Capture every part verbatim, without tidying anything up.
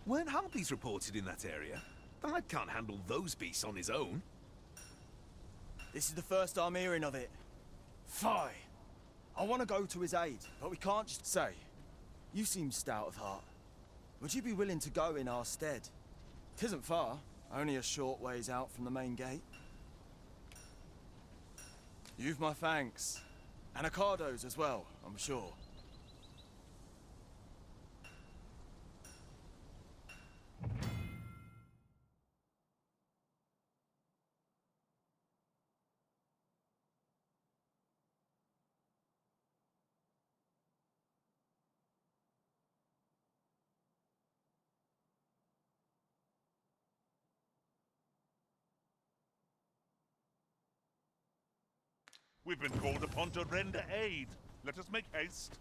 Weren't harpies reported in that area? The lad can't handle those beasts on his own. This is the first I'm hearing of it. Fie! I want to go to his aid, but we can't just say. You seem stout of heart. Would you be willing to go in our stead? 'Tisn't far, only a short ways out from the main gate. You've my thanks. And Ricardo's as well, I'm sure. We've been called upon to render aid. Let us make haste.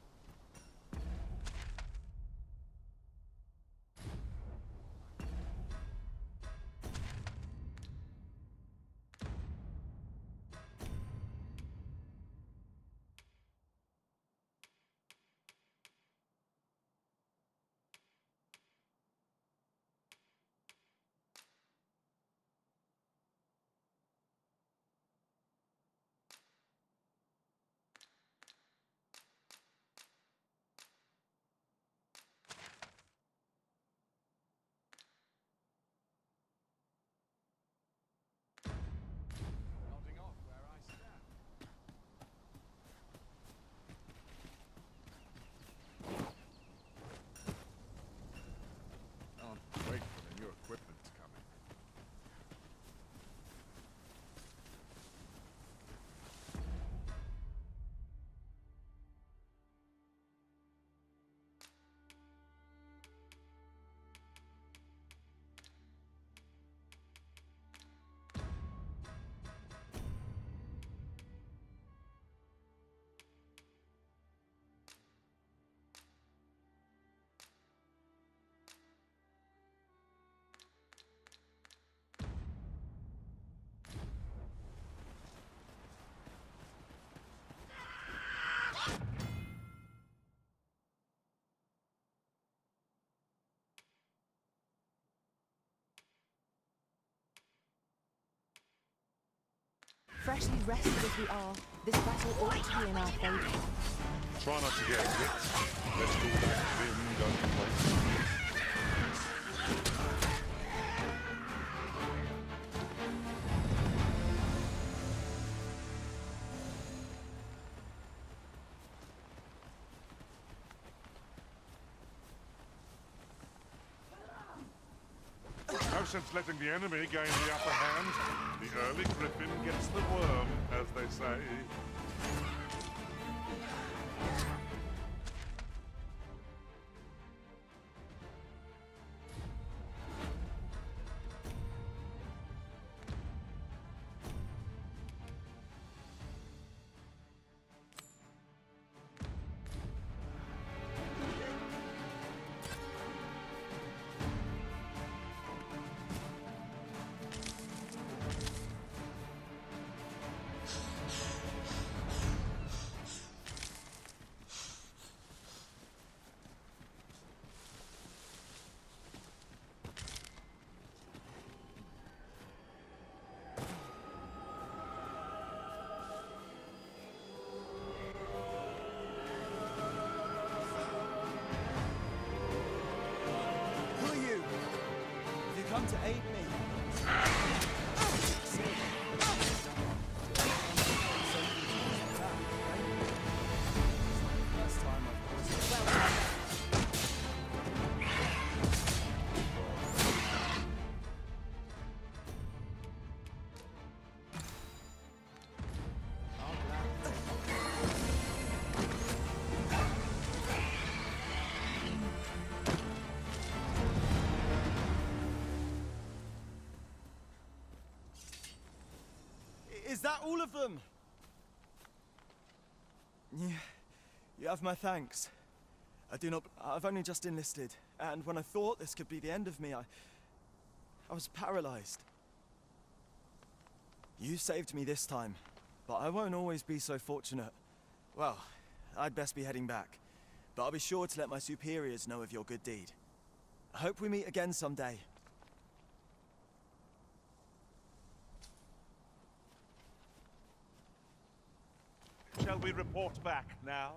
Freshly rested as we are, this battle ought to be in our favour. Try not to get hit. Let's go back to Vin, don't wait. No sense letting the enemy gain the upper hand. The early griffin gets the worm, as they say. Come to aid me. Is that all of them? Yeah, you have my thanks. I do not... I've only just enlisted, and when I thought this could be the end of me, I... I was paralyzed. You saved me this time, but I won't always be so fortunate. Well, I'd best be heading back, but I'll be sure to let my superiors know of your good deed. I hope we meet again someday. Shall we report back now?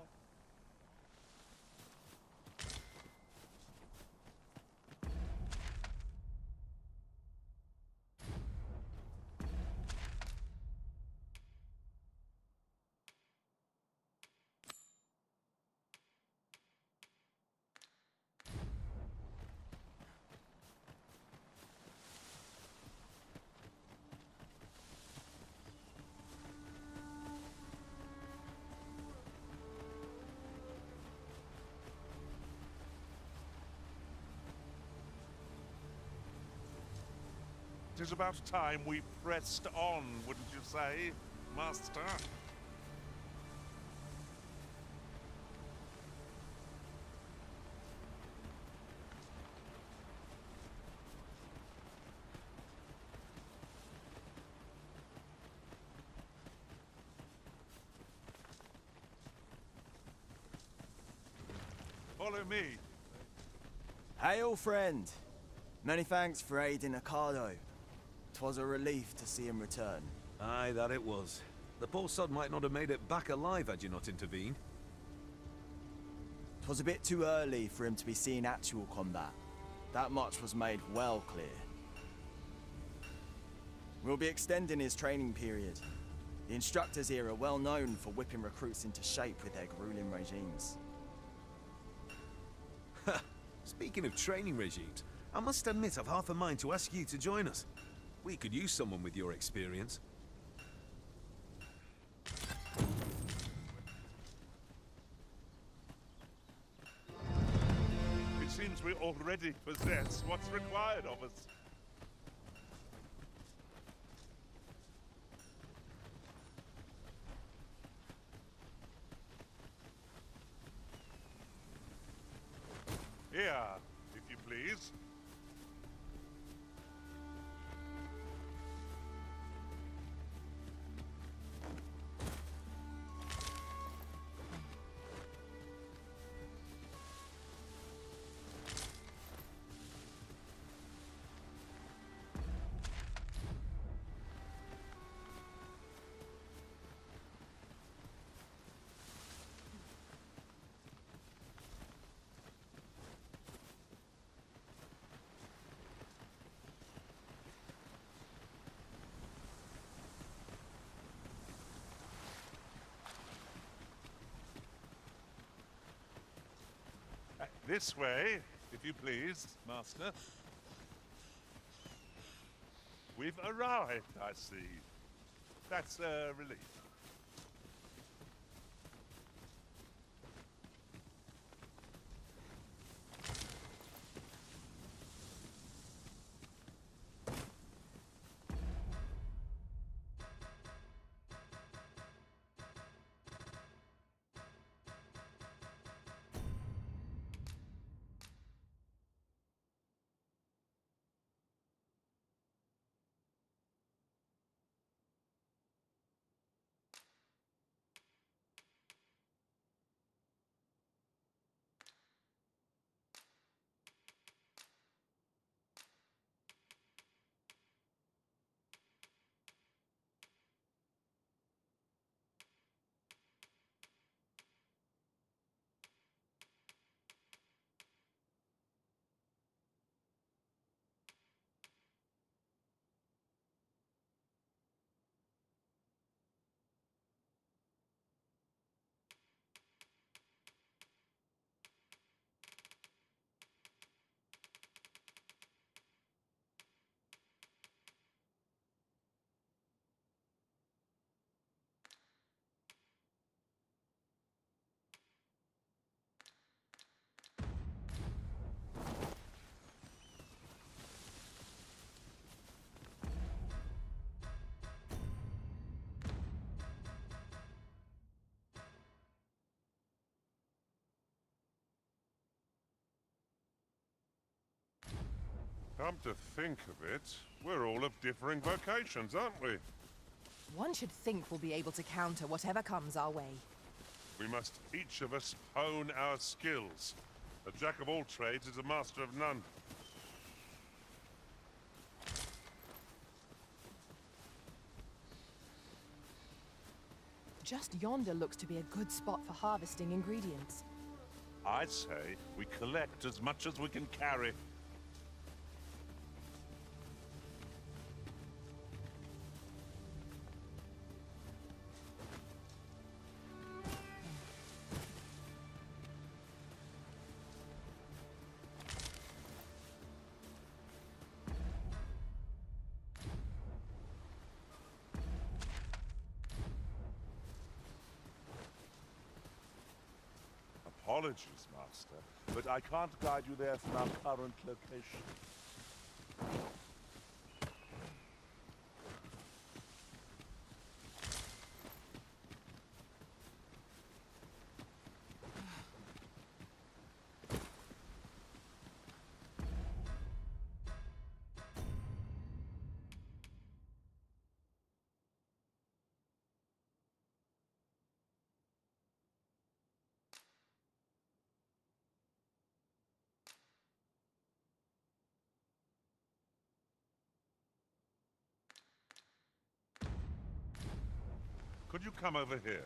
It is about time we pressed on, wouldn't you say, Master? Follow me. Hail, friend. Many thanks for aiding Ocado. 'Twas a relief to see him return. Aye, that it was. The poor sod might not have made it back alive had you not intervened. 'Twas a bit too early for him to be seeing actual combat. That much was made well clear. We'll be extending his training period. The instructors here are well known for whipping recruits into shape with their grueling regimes. Speaking of training regimes, I must admit I've half a mind to ask you to join us. We could use someone with your experience. It seems we already possess what's required of us. Here, if you please. This way, if you please, Master. We've arrived, I see. That's a relief. Come to think of it, we're all of differing vocations, aren't we? One should think we'll be able to counter whatever comes our way. We must each of us hone our skills. A jack of all trades is a master of none. Just yonder looks to be a good spot for harvesting ingredients. I'd say we collect as much as we can carry. Apologies, Master, but I can't guide you there from our current location. Could you come over here?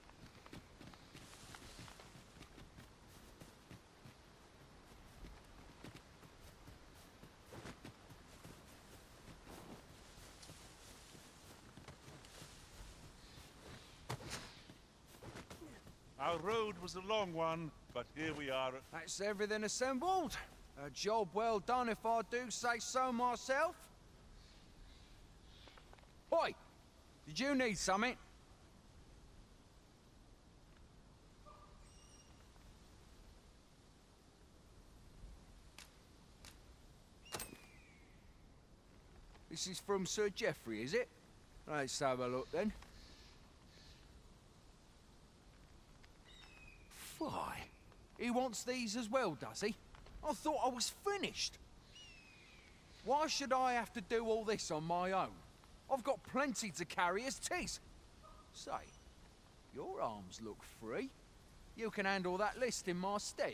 Our road was a long one, but here we are. That's everything assembled. A job well done if I do say so myself. Oi! Did you need something? This is from Sir Geoffrey, is it? Let's have a look then. Fly. He wants these as well, does he? I thought I was finished. Why should I have to do all this on my own? I've got plenty to carry as tis. Say, your arms look free. You can handle that list in my stead.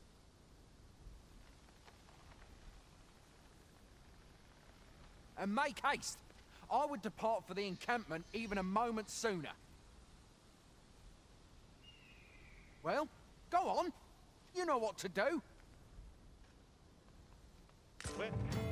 And make haste. I would depart for the encampment even a moment sooner. Well, go on. You know what to do. Where?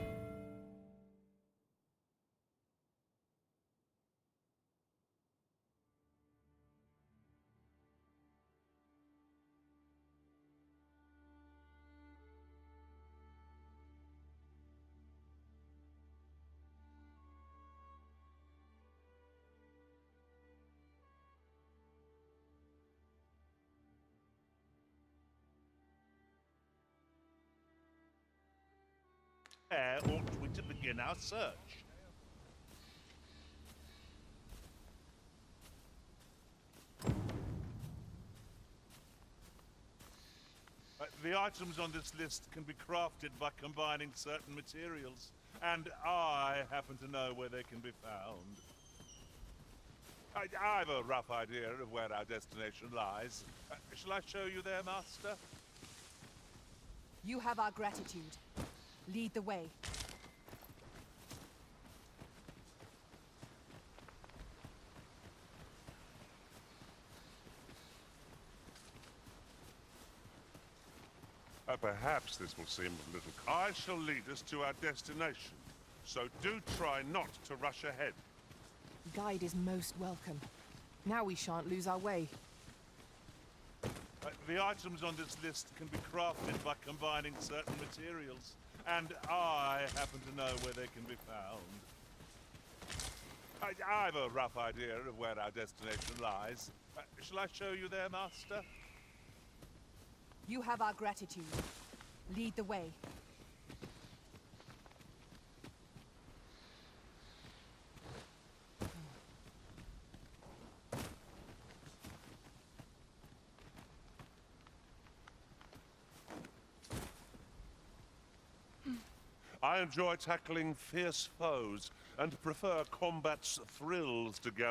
Where ought we to begin our search? Uh, the items on this list can be crafted by combining certain materials, and I happen to know where they can be found. I, I have a rough idea of where our destination lies. Uh, shall I show you there, Master? You have our gratitude. Lead the way. Uh, perhaps this will seem a little... I shall lead us to our destination, so do try not to rush ahead. Guide is most welcome. Now we shan't lose our way. Uh, the items on this list can be crafted by combining certain materials, and I happen to know where they can be found. I, I have a rough idea of where our destination lies. Uh, shall I show you there, Master? You have our gratitude. Lead the way. I enjoy tackling fierce foes and prefer combat's thrills together.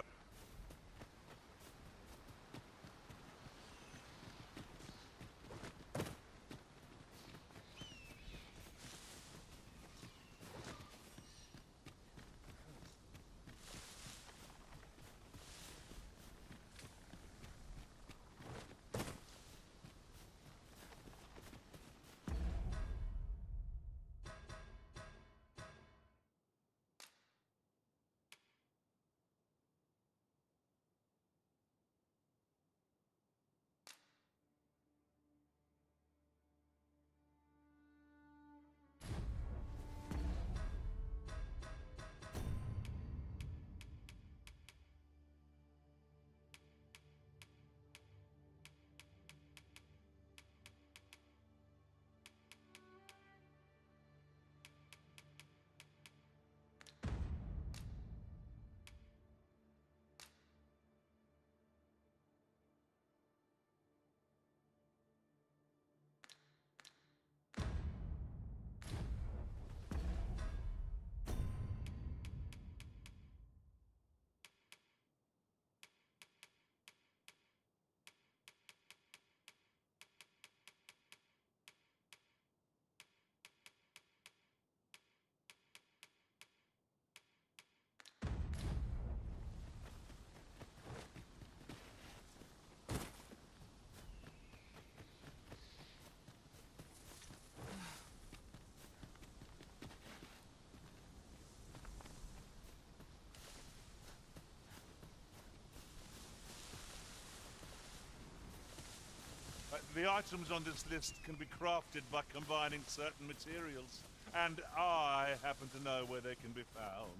the items on this list can be crafted by combining certain materials, and I happen to know where they can be found.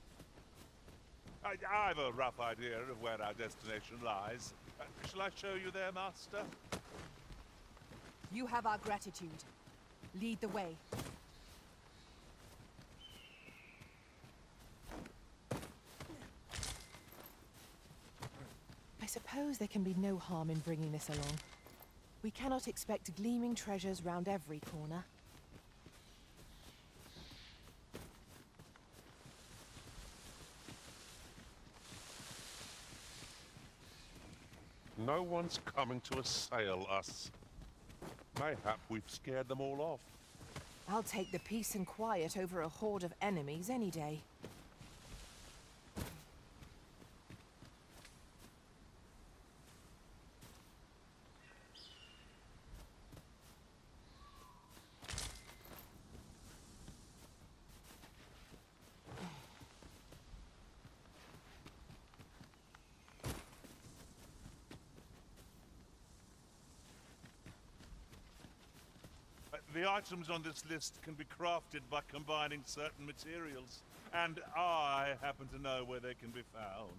I, I have a rough idea of where our destination lies. Uh, shall I show you there, Master? You have our gratitude. Lead the way. I suppose there can be no harm in bringing this along. We cannot expect gleaming treasures round every corner. No one's coming to assail us. Mayhap we've scared them all off. I'll take the peace and quiet over a horde of enemies any day. The items on this list can be crafted by combining certain materials, and I happen to know where they can be found.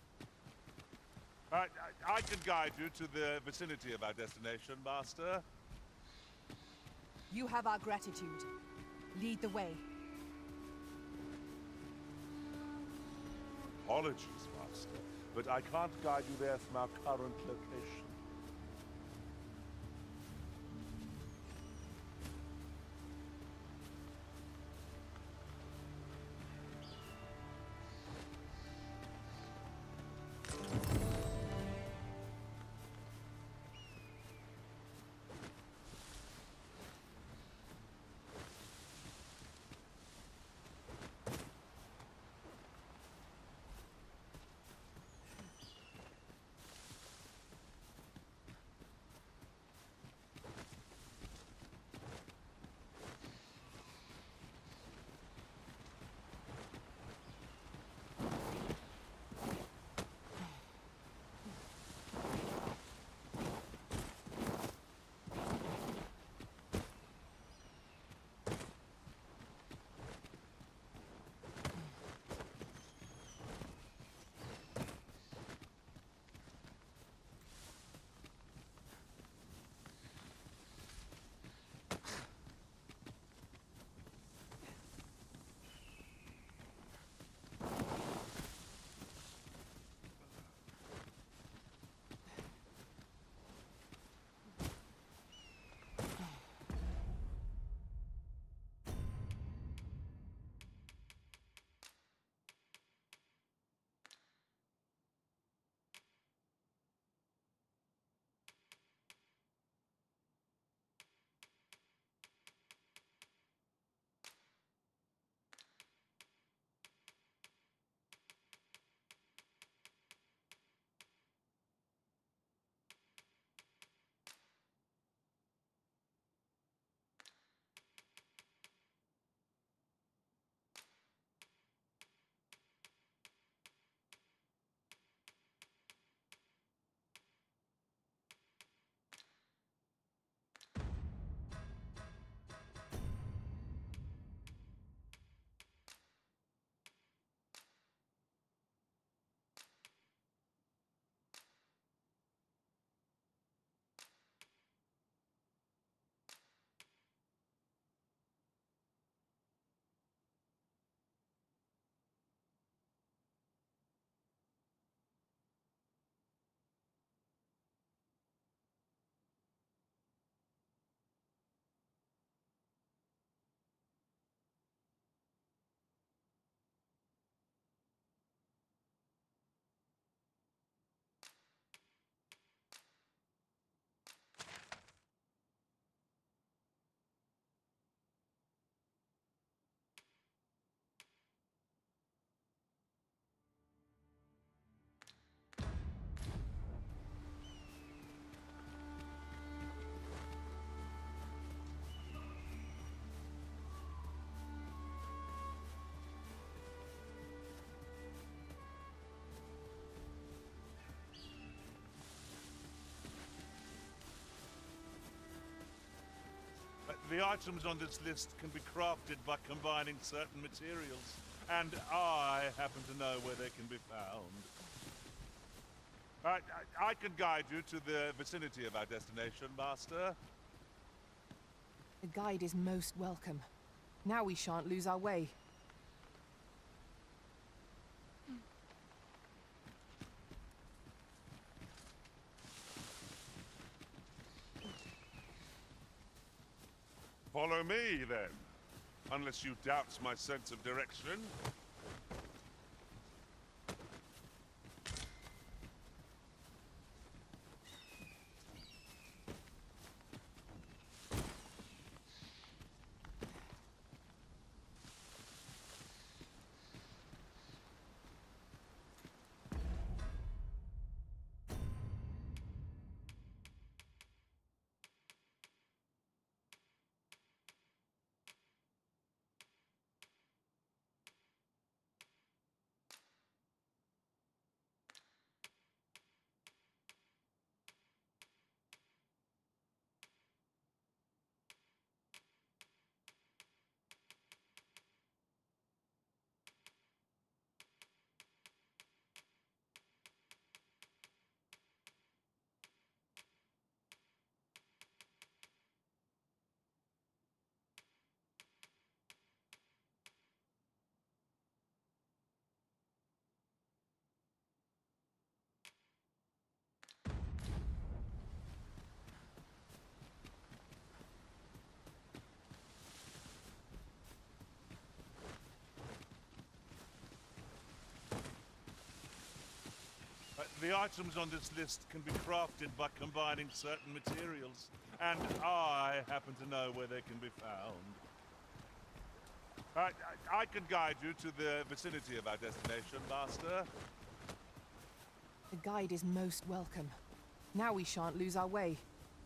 I, I, I can guide you to the vicinity of our destination, Master. You have our gratitude. Lead the way. Apologies, Master, but I can't guide you there from our current location. the items on this list can be crafted by combining certain materials, and I happen to know where they can be found. I, I, I can guide you to the vicinity of our destination, Master. The guide is most welcome. Now we shan't lose our way. Follow me, then. Unless you doubt my sense of direction. Uh, the items on this list can be crafted by combining certain materials, and I happen to know where they can be found. I, I, I can guide you to the vicinity of our destination, Master. The guide is most welcome. Now we shan't lose our way.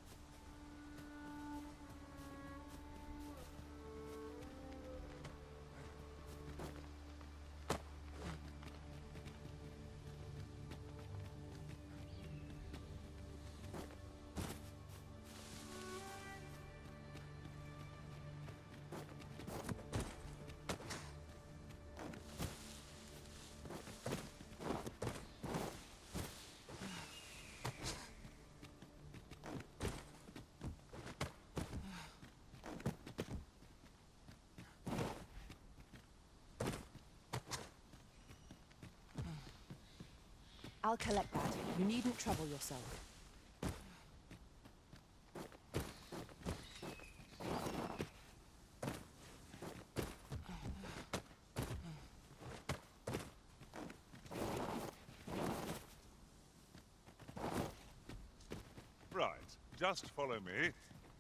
I'll collect that. You needn't trouble yourself. Right, just follow me.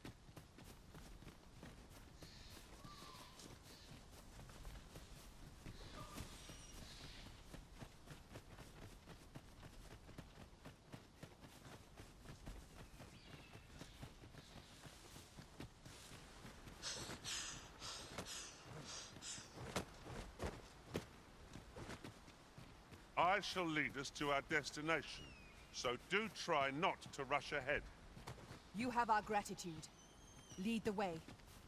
I shall lead us to our destination, so do try not to rush ahead. You have our gratitude. Lead the way.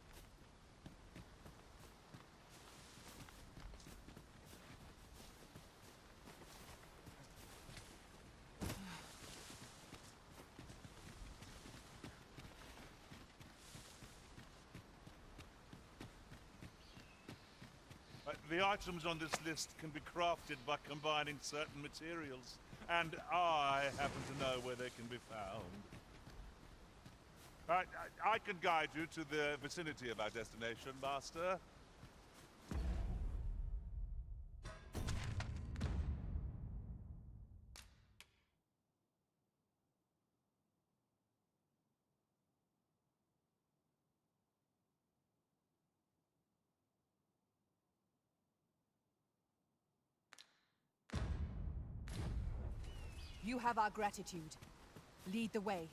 Uh, the items on this list can be crafted by combining certain materials, and I happen to know where they can be found. I, I, I can guide you to the vicinity of our destination, Master. You have our gratitude. Lead the way.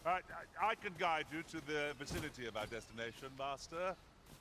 I, I, I can guide you to the vicinity of our destination, Master.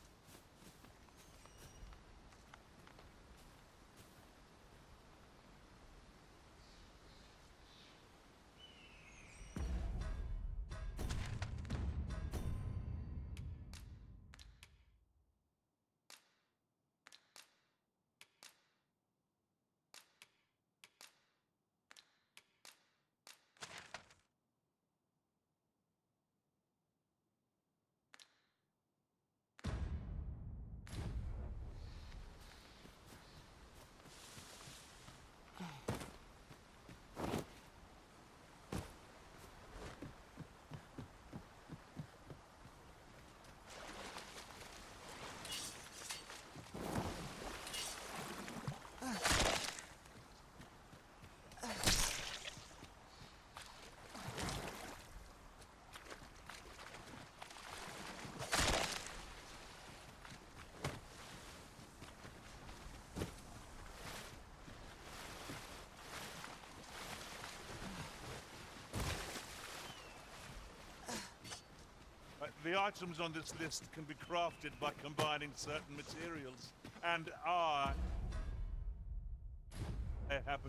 The items on this list can be crafted by combining certain materials, and I... I happen...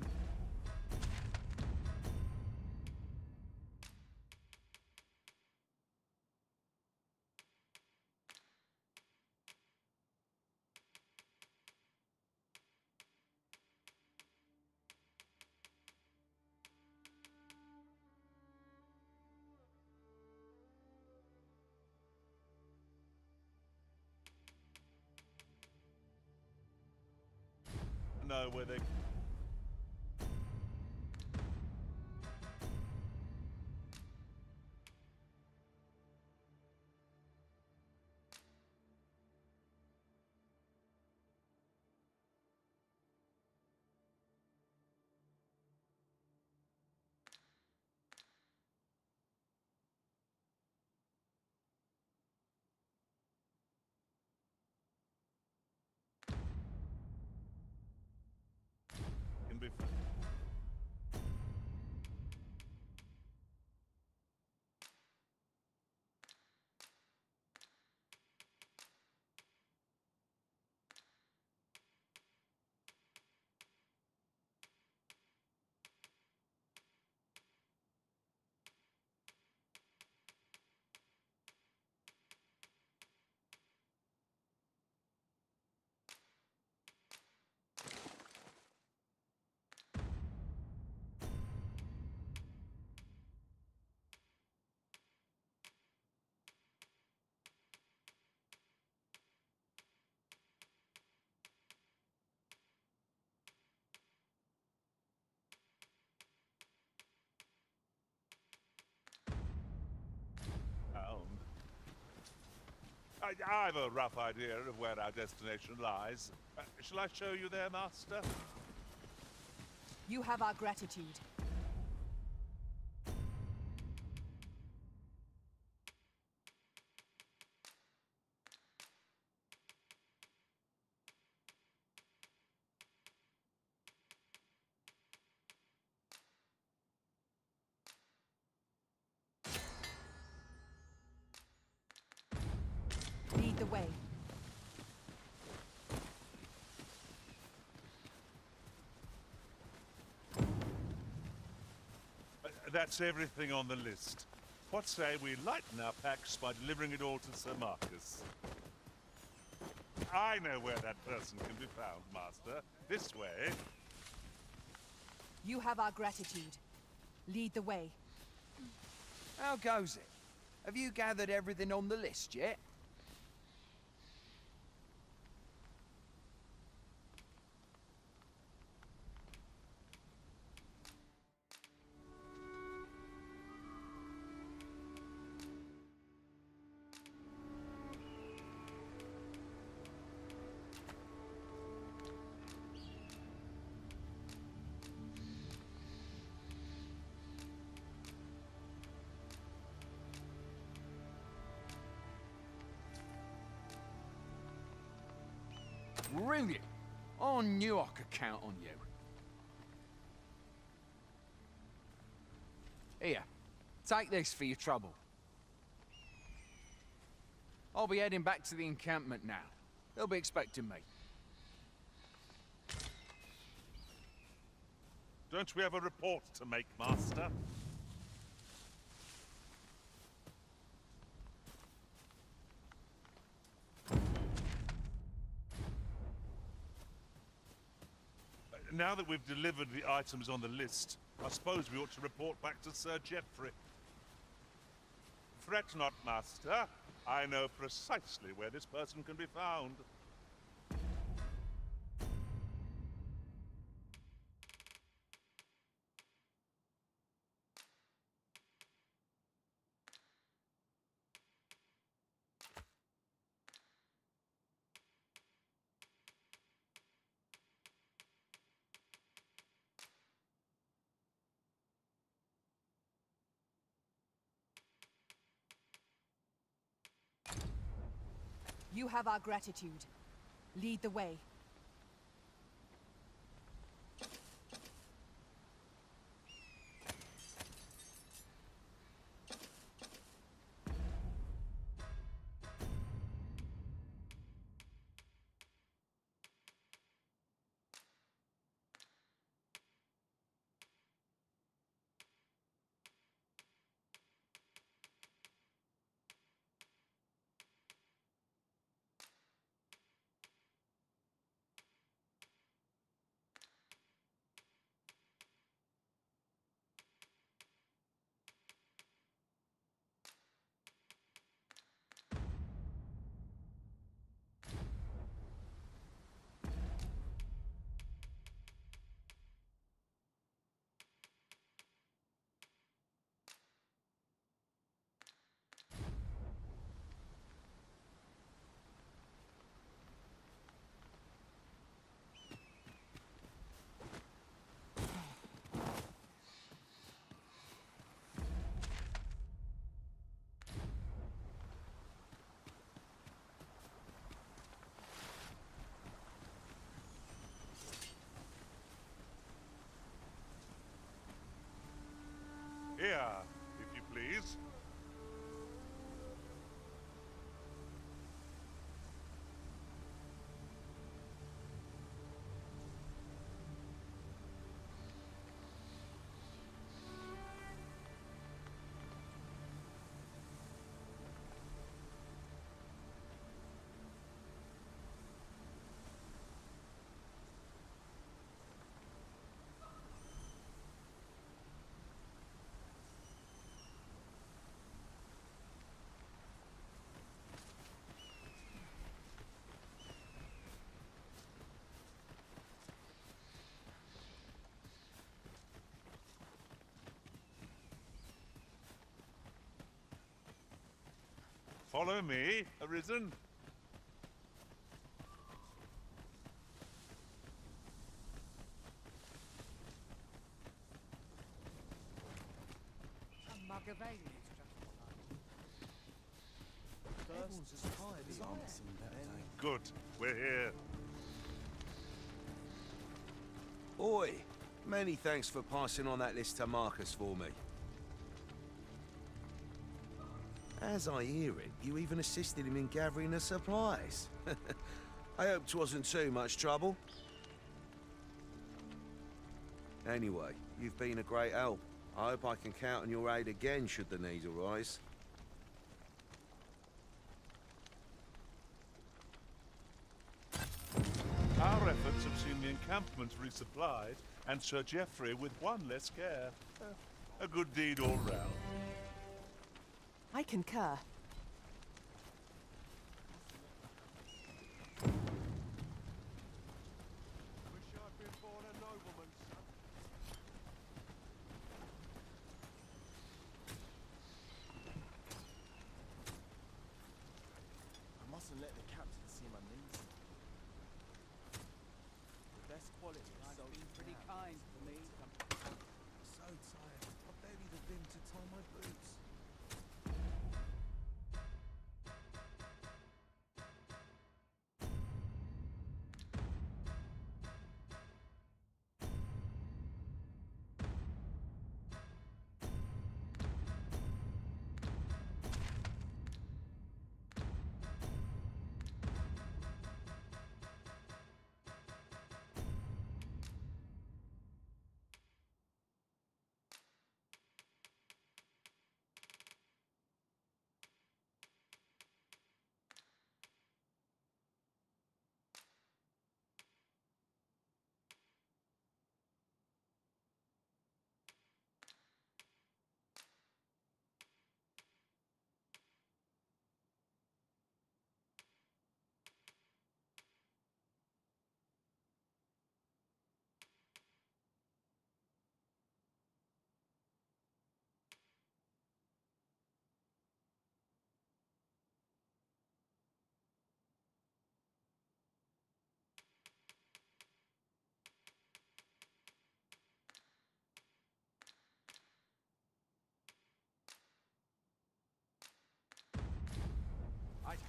know where they... can be found. Found. I, I have a rough idea of where our destination lies. Uh, shall I show you there, Master? You have our gratitude. Lead the way. Uh, that's everything on the list. What say we lighten our packs by delivering it all to Sir Marcus? I know where that person can be found, Master. This way. You have our gratitude. Lead the way. How goes it? Have you gathered everything on the list yet? Brilliant! I knew I could count on you. Here, Take this for your trouble. I'll be heading back to the encampment now. They'll be expecting me. Don't we have a report to make, Master? Now that we've delivered the items on the list, I suppose we ought to report back to Sir Geoffrey. Fret not, Master. I know precisely where this person can be found. You have our gratitude. Lead the way. Here, if you please. Follow me, Arisen. A mug of ale is just what I Everyone's just tired as I'm seen that day. Good, we're here. Oi! Many thanks for passing on that list to Marcus for me. As I hear it, you even assisted him in gathering the supplies. I hope 'twasn't too much trouble. Anyway, you've been a great help. I hope I can count on your aid again should the need arise. Our efforts have seen the encampment resupplied, and Sir Geoffrey with one less care. Uh, a good deed all round. I concur. Wish I'd been born a nobleman, son. I mustn't let the captain see my knees. The best quality is so been pretty kind to me. so tired. I barely the vim to tie my boots.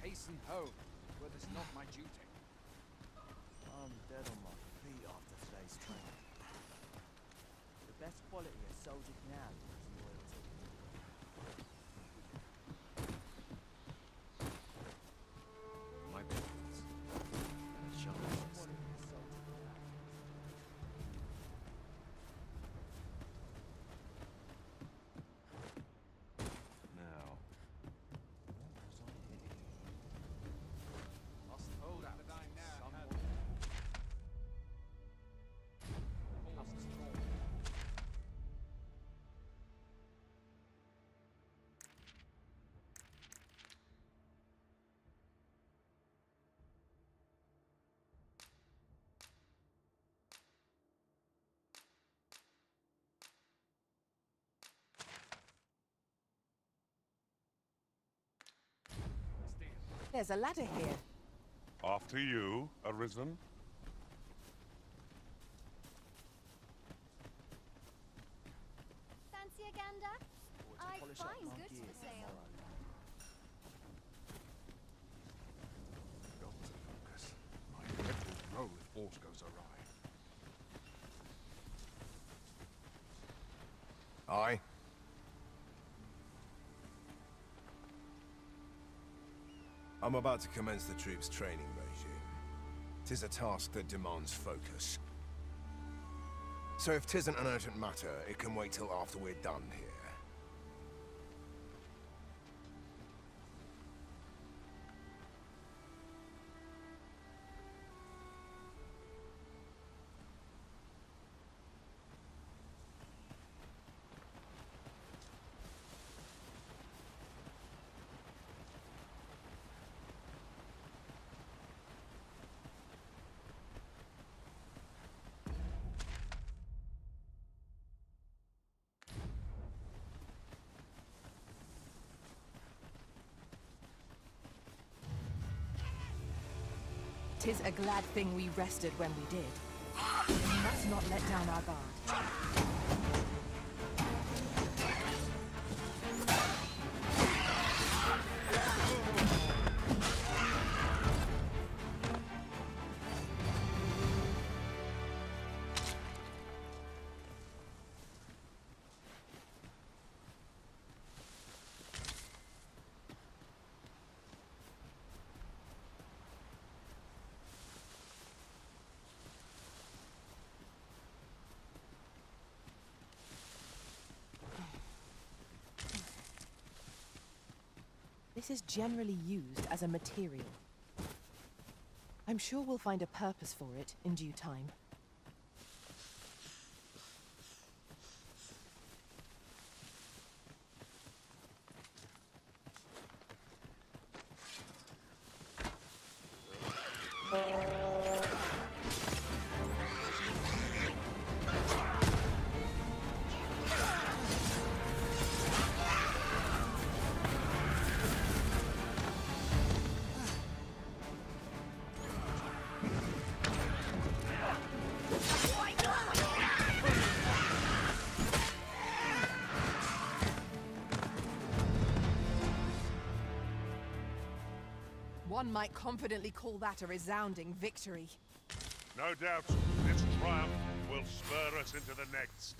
hasten home, where there's not my duty. I'm dead on my feet after today's training. The best quality a soldier can have is loyalty. My parents. Shall I Quality a soldier can have. now? Must hold out someone. Must talk. There's a ladder here. After you, Arisen. Fancy a gander? Or to I polish up find my goods gear for sale. Got to focus. My head will roll if aught goes awry. Aye. I'm about to commence the troops' training regime. Tis a task that demands focus. So if tisn't an urgent matter, it can wait till after we're done here. Tis a glad thing we rested when we did. We must not let down our guard. This is generally used as a material. I'm sure we'll find a purpose for it in due time. One might confidently call that a resounding victory. No doubt, this triumph will spur us into the next.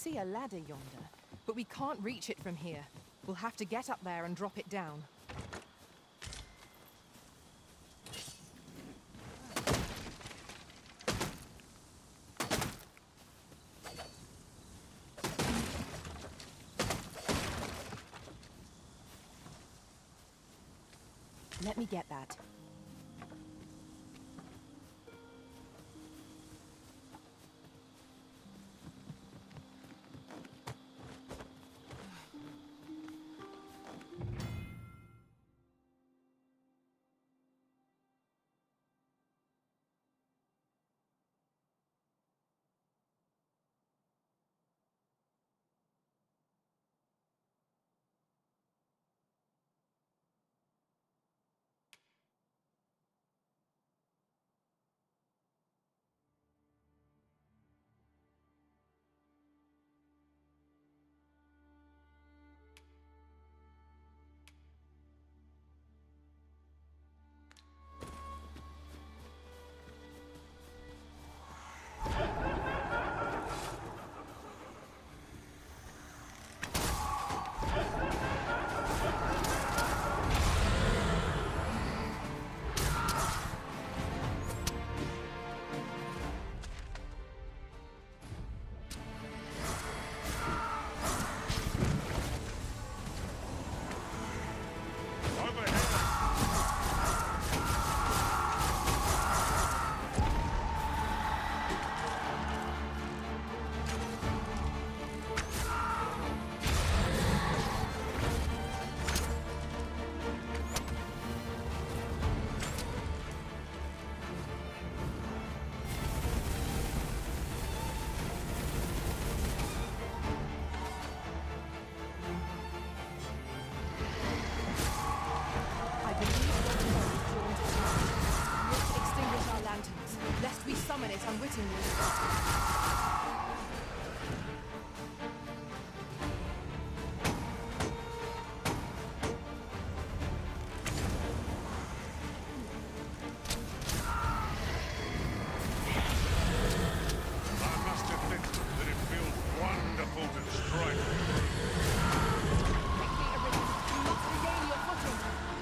see a ladder yonder, but we can't reach it from here. We'll have to get up there and drop it down. Let me get that. Summon it unwittingly. I must admit that it feels wonderful to strike. Quickly, Arisen. You must regain your footing.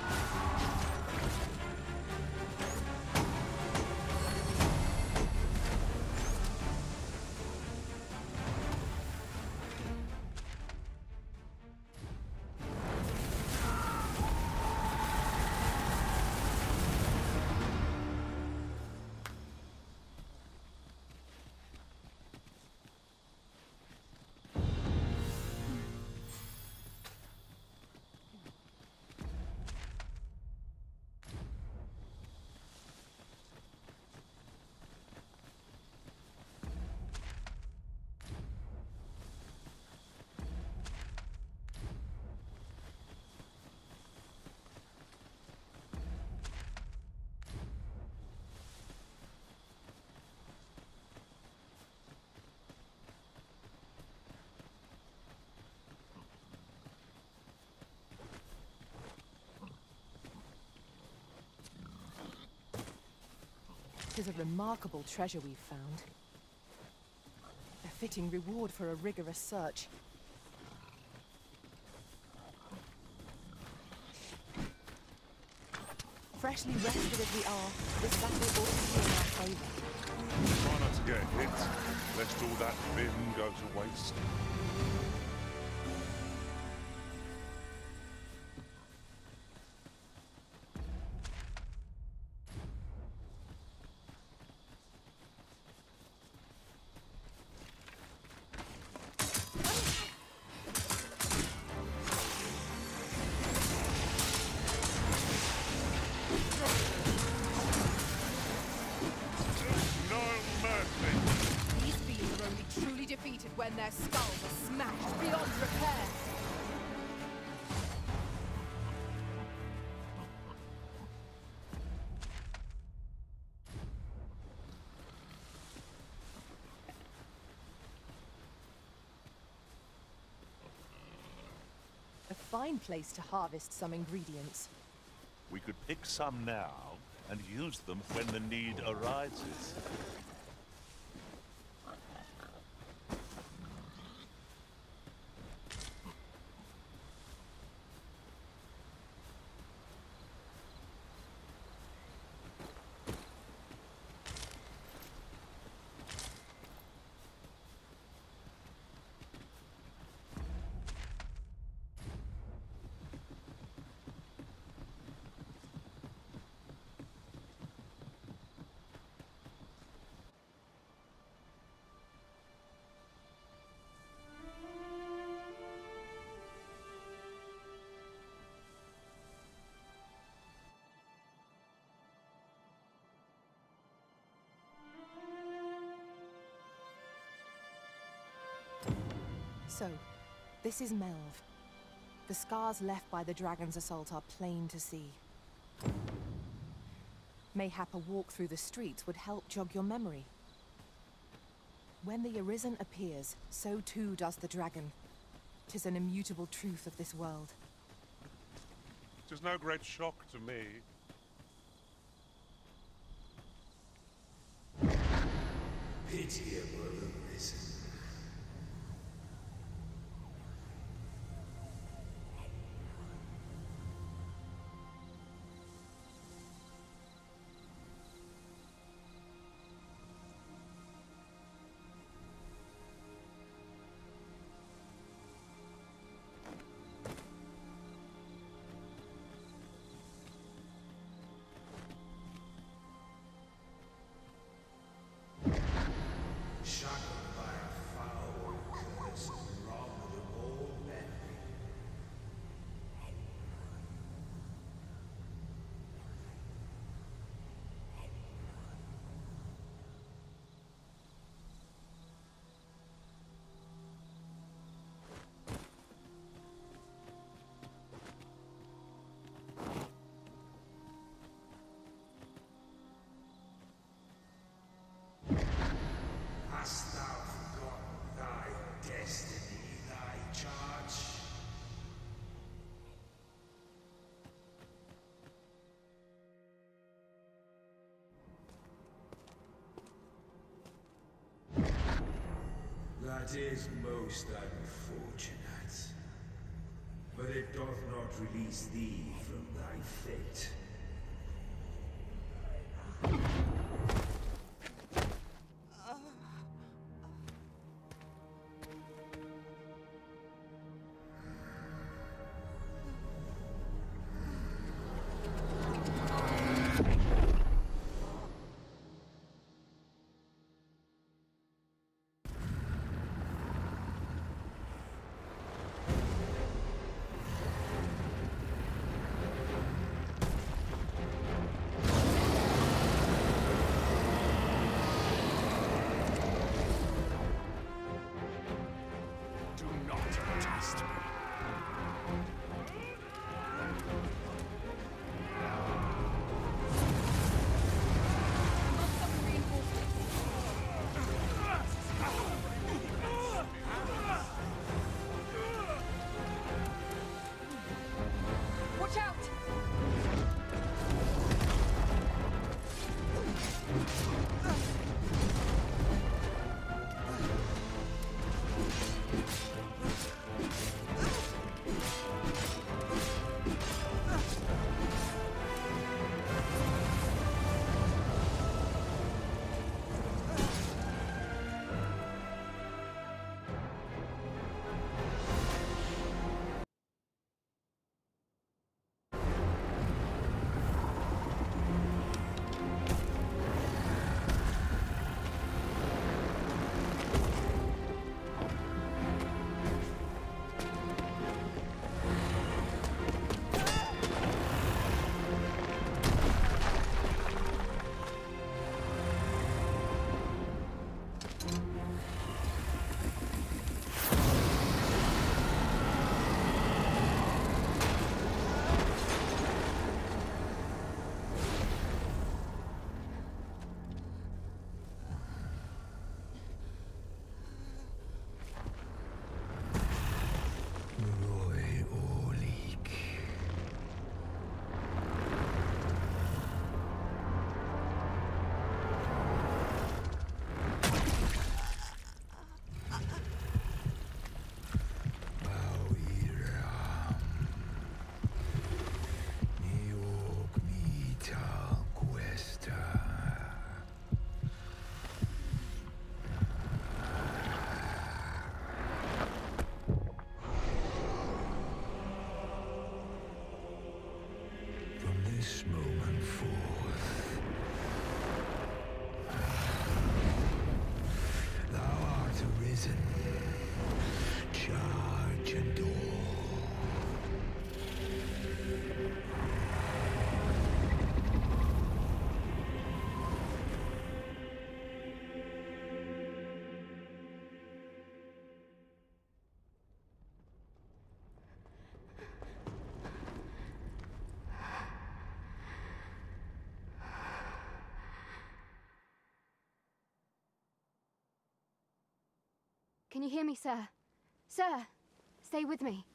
Tis a remarkable treasure we've found. A fitting reward for a rigorous search. Freshly rested as we are, this battle ought to be in our favour. Try not to get hit, lest all that vim go to waste. When their skulls are smashed beyond repair. A fine place to harvest some ingredients. We could pick some now and use them when the need arises. So, this is Melv. The scars left by the dragon's assault are plain to see. Mayhap a walk through the streets would help jog your memory. When the Arisen appears, so too does the dragon. 'Tis an immutable truth of this world. It is no great shock to me. Pitiable Arisen. Shackled by a foul curse and robbed of all memory. Hast thou forgotten thy destiny, thy charge? That is most unfortunate. But it doth not release thee from thy fate. Can you hear me, sir? Sir, stay with me.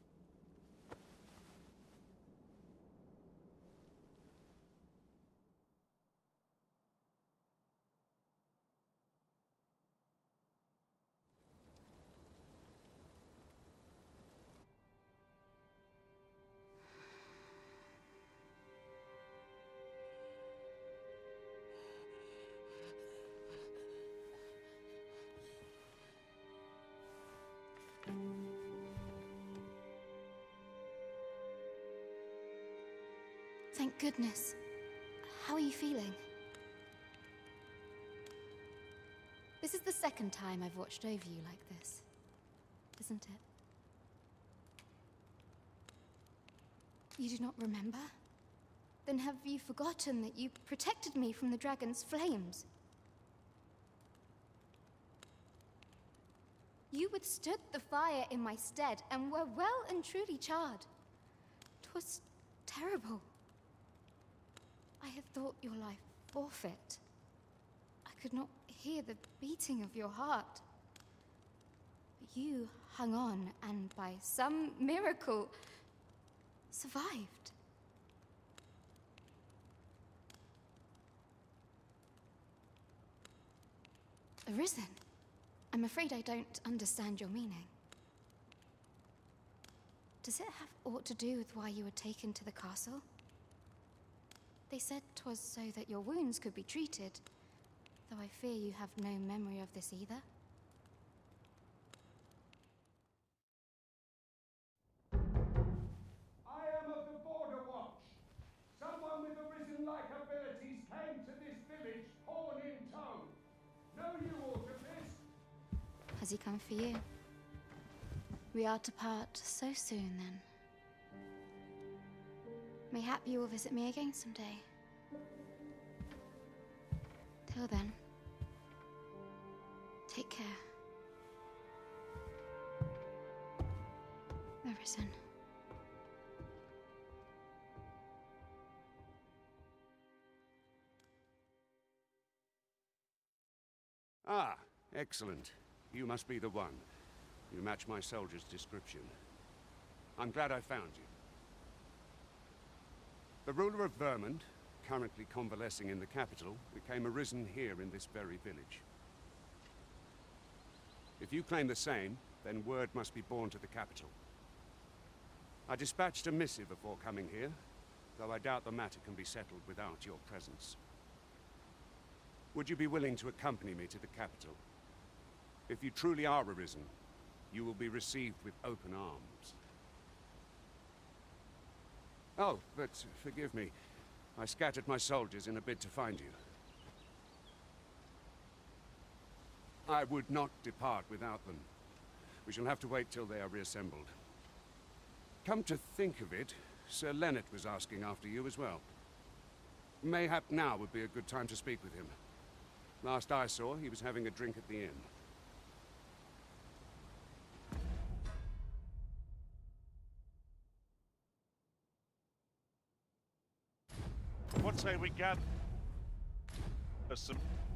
Thank goodness. How are you feeling? This is the second time I've watched over you like this, isn't it? You do not remember? Then have you forgotten that you protected me from the dragon's flames? You withstood the fire in my stead and were well and truly charred. 'Twas terrible. I had thought your life forfeit. I could not hear the beating of your heart. But you hung on and by some miracle survived. Arisen? I'm afraid I don't understand your meaning. Does it have aught to do with why you were taken to the castle? They said 'twas so that your wounds could be treated, though I fear you have no memory of this either. I am of the Border Watch. Someone with Arisen-like abilities came to this village, horn in tow. Know you aught of this? Has he come for you? We are to part so soon, then. Mayhap you will visit me again someday. Till then, take care. Arisen. Ah, excellent. You must be the one. You match my soldier's description. I'm glad I found you. The ruler of Vermund, currently convalescing in the capital, became arisen here in this very village. If you claim the same, then word must be borne to the capital. I dispatched a missive before coming here, though I doubt the matter can be settled without your presence. Would you be willing to accompany me to the capital? If you truly are arisen, you will be received with open arms. Oh, but forgive me. I scattered my soldiers in a bid to find you. I would not depart without them. We shall have to wait till they are reassembled. Come to think of it, Sir Leonard was asking after you as well. Mayhap now would be a good time to speak with him. Last I saw, he was having a drink at the inn. What say we gather some